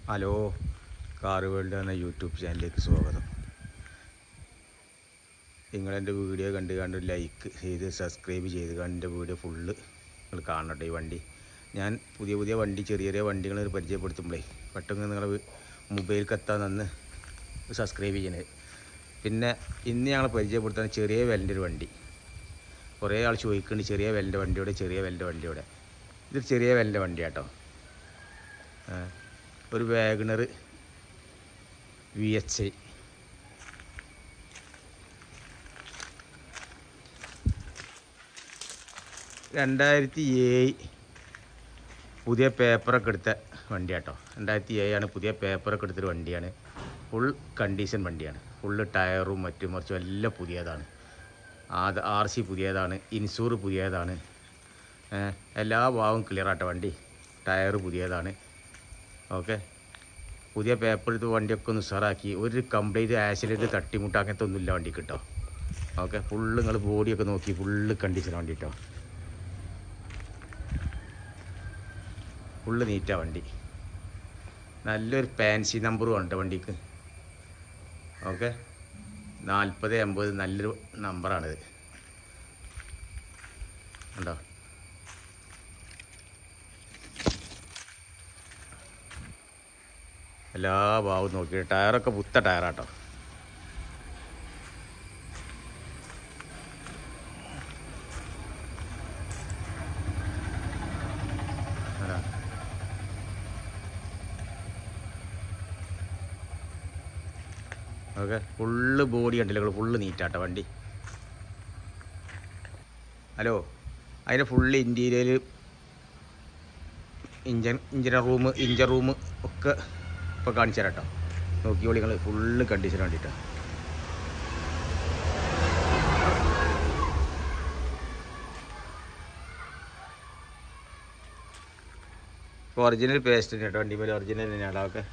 Hello, car world എന്ന YouTube ചാനലിലേക്ക് സ്വാഗതം. നിങ്ങളെൻ്റെ വീഡിയോ കണ്ട് ലൈക്ക് ചെയ്ത് സബ്സ്ക്രൈബ് ചെയ്ത് എൻ്റെ വീഡിയോ ഫുള്ള് നിങ്ങൾ കാണട്ടെ. ഈ വണ്ടി ഞാൻ പുതിയ വണ്ടി ചെറിയ വണ്ടികൾ പരിചയപ്പെടുത്തുമ്പോഴേ പെട്ടെന്ന് നിങ്ങളുടെ മൊബൈലിൽ എത്താൻ നിന്ന് സബ്സ്ക്രൈബ് ചെയ്യണേ. പിന്നെ ഇന്ന് ഞങ്ങൾ പരിചയപ്പെടുത്താൻ ചെറിയ വിലൻ്റെ ഒരു വണ്ടി. കുറേ ആൾ ചോദിക്കുന്നുണ്ട് ചെറിയ വിലൻ്റെ വണ്ടിയോടെ. ഇത് ചെറിയ വിലൻ്റെ വണ്ടിയാട്ടോ. ഒരു വാഗണർ VHI 2007 പുതിയ പേപ്പറൊക്കെ എടുത്ത വണ്ടിയാട്ടോ. 2007 പുതിയ പേപ്പറൊക്കെ എടുത്തൊരു വണ്ടിയാണ്. ഫുൾ കണ്ടീഷൻ വണ്ടിയാണ്. ഫുള്ള് ടയറും മറിച്ചും എല്ലാം പുതിയതാണ്. RC പുതിയതാണ്, ഇൻഷൂർ പുതിയതാണ്, എല്ലാ ഭാഗവും ക്ലിയറാട്ടോ. വണ്ടി ടയർ പുതിയതാണ്. ഓക്കെ, പുതിയ പേപ്പർ എടുത്ത് വണ്ടിയൊക്കെ ഒന്ന് ഉഷാറാക്കി. ഒരു കംപ്ലീറ്റ് ആക്സിഡൻറ്റ് തട്ടിമുട്ട അങ്ങനത്തെ ഒന്നുമില്ല വണ്ടി കിട്ടോ. ഓക്കെ, ഫുള്ള് നിങ്ങൾ ബോഡിയൊക്കെ നോക്കി ഫുള്ള് കണ്ടീഷൻ വണ്ടി കേട്ടോ. ഫുള്ള് നീറ്റാണ് വണ്ടി. നല്ലൊരു ഫാൻസി നമ്പറും ഉണ്ട് വണ്ടിക്ക്. ഓക്കെ, 4080 നല്ലൊരു നമ്പറാണിത്. ഉണ്ടോ? എല്ലാ ഭാവവും നോക്കി. ടയറൊക്കെ പുത്ത ടയറാട്ടോ. ഓക്കെ, ഫുള്ള് ബോഡി കണ്ടില്ല, ഫുള്ള് നീറ്റാട്ടോ വണ്ടി. ഹലോ, അതിൻ്റെ ഫുള്ള് ഇൻറ്റീരിയർ ഇഞ്ചൻ റൂം ഒക്കെ ഇപ്പോൾ കാണിച്ചു തരാം കേട്ടോ. നോക്കിയോളി നിങ്ങൾ, ഫുള്ള് കണ്ടീഷൻ വേണ്ടിയിട്ടാണ്. ഇപ്പോൾ ഒറിജിനൽ പേസ്റ്റ് തന്നെ കേട്ടോ. വണ്ടി മേലെ ഒറിജിനൽ തന്നെയാണ് അതൊക്കെ.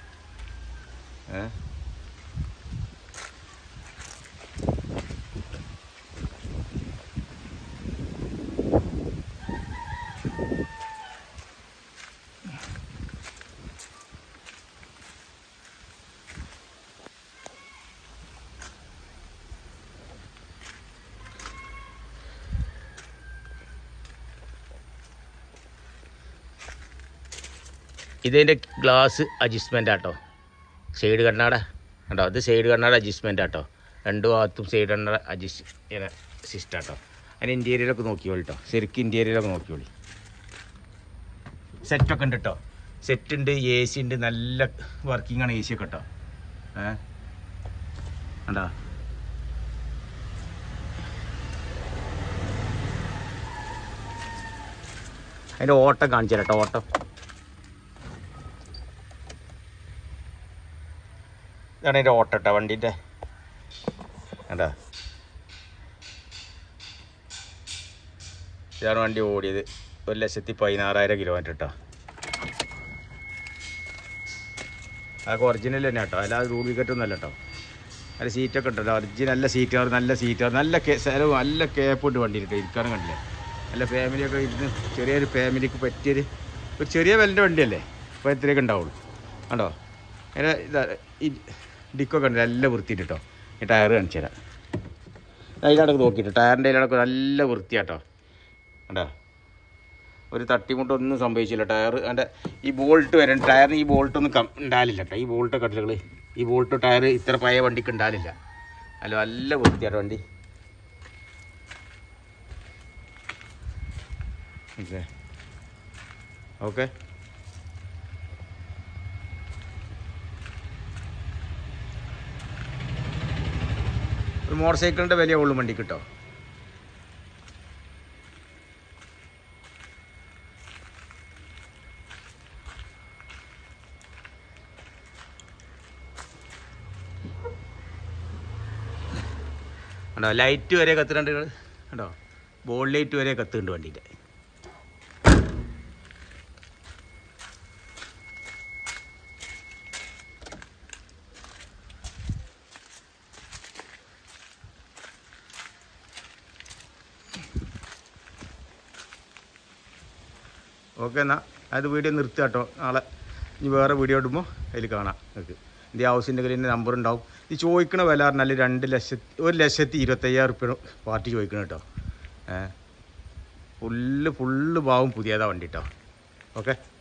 ഇതിൻ്റെ ഗ്ലാസ് അഡ്ജസ്റ്റ്മെൻ്റ് ആട്ടോ. സൈഡ് കണ്ണാട കേട്ടോ. അത് സൈഡ് കണ്ണാട അഡ്ജസ്റ്റ്മെൻ്റ് ആട്ടോ. രണ്ട് ഭാഗത്തും സൈഡ് കണ്ണാട അഡ്ജസ്റ്റ് ചെയ്യുന്ന സിസ്റ്റം ആട്ടോ. അതിന് ഇൻറ്റീരിയറൊക്കെ നോക്കിയോളി കേട്ടോ. ശരിക്കും ഇൻറ്റീരിയറൊക്കെ നോക്കിയോളി. സെറ്റൊക്കെ ഉണ്ട് കേട്ടോ. സെറ്റ് ഉണ്ട്, AC ഉണ്ട്, നല്ല വർക്കിംഗ് ആണ് AC ഒക്കെ കേട്ടോ. കണ്ടോ? അതിൻ്റെ ഓട്ടം കാണിച്ചു തരാം കേട്ടോ. ഓട്ടം ഇതാണ് അതിൻ്റെ ഓട്ടം കേട്ടോ വണ്ടീൻ്റെ. കണ്ടോ? ഇതാണ് വണ്ടി ഓടിയത്. 1,16,000 കിലോമീറ്റർ കേട്ടോ. അതൊക്കെ ഒറിജിനൽ തന്നെ കേട്ടോ. അല്ലാതെ ഡ്യൂപ്ലിക്കേറ്റൊന്നും അല്ല കേട്ടോ. നല്ല സീറ്റൊക്കെ ഉണ്ടല്ലോ. ഒറിജിനൽ നല്ല സീറ്റുകാർ, നല്ല സ്ഥലവും നല്ല കേപ്പുണ്ട് വണ്ടി കേട്ടോ. ഇരിക്കാനും കണ്ടില്ലേ. നല്ല ഫാമിലിയൊക്കെ ഇരുന്ന് ചെറിയൊരു ഫാമിലിക്ക് പറ്റിയൊരു ചെറിയ വിലൻ്റെ വണ്ടിയല്ലേ. അപ്പോൾ ഇത്രയൊക്കെ ഉണ്ടാവുള്ളൂ. കണ്ടോ? അതിൻ്റെ ഈ ഡിക്കൊക്കെ ഉണ്ട്, നല്ല വൃത്തിയിട്ട് കേട്ടോ. ഈ ടയർ കാണിച്ചു തരാം. അതിലടക്ക് നോക്കിയിട്ട് ടയറിൻ്റെ അതിലടക്ക് നല്ല വൃത്തിയാട്ടോ. കണ്ടോ? ഒരു തട്ടിമുട്ടൊന്നും സംഭവിച്ചില്ല. ടയർ അതിൻ്റെ ഈ ബോൾട്ട് വരെ ടയറിന് ഈ ബോൾട്ടൊന്നും ഉണ്ടാവില്ല കേട്ടോ. ഈ ബോൾട്ട് കട്ടിലുകൾ, ഈ ബോൾട്ട് ടയർ ഇത്ര പഴയ വണ്ടിക്ക് ഉണ്ടാവില്ല. നല്ല വൃത്തിയാട്ടോ വണ്ടി. ഓക്കെ, ഒരു മോട്ടോർ സൈക്കിളിൻ്റെ വില ഉള്ളു വണ്ടി കിട്ടോ. കണ്ടോ? ലൈറ്റ് വരെ കത്തുന്നുണ്ട് കണ്ടോ? ബോൾ ലൈറ്റ് വരെ കത്തുന്നുണ്ട് വണ്ടീൻ്റെ. ഓക്കെ, എന്നാൽ അത് വീഡിയോ നിർത്തുക കേട്ടോ. നാളെ ഇനി വേറെ വീഡിയോ ഇടുമ്പോൾ അതിൽ കാണാം നിങ്ങൾക്ക്. ഇത് ആവശ്യമുണ്ടെങ്കിൽ ഇതിൻ്റെ നമ്പർ ഉണ്ടാവും. ഈ ചോദിക്കണ വില പറഞ്ഞാൽ 1,25,000 റുപ്യ പാർട്ടി ചോദിക്കണം കേട്ടോ. ഫുള്ള് ഭാവം പുതിയതാണ് വണ്ടി കേട്ടോ. ഓക്കെ.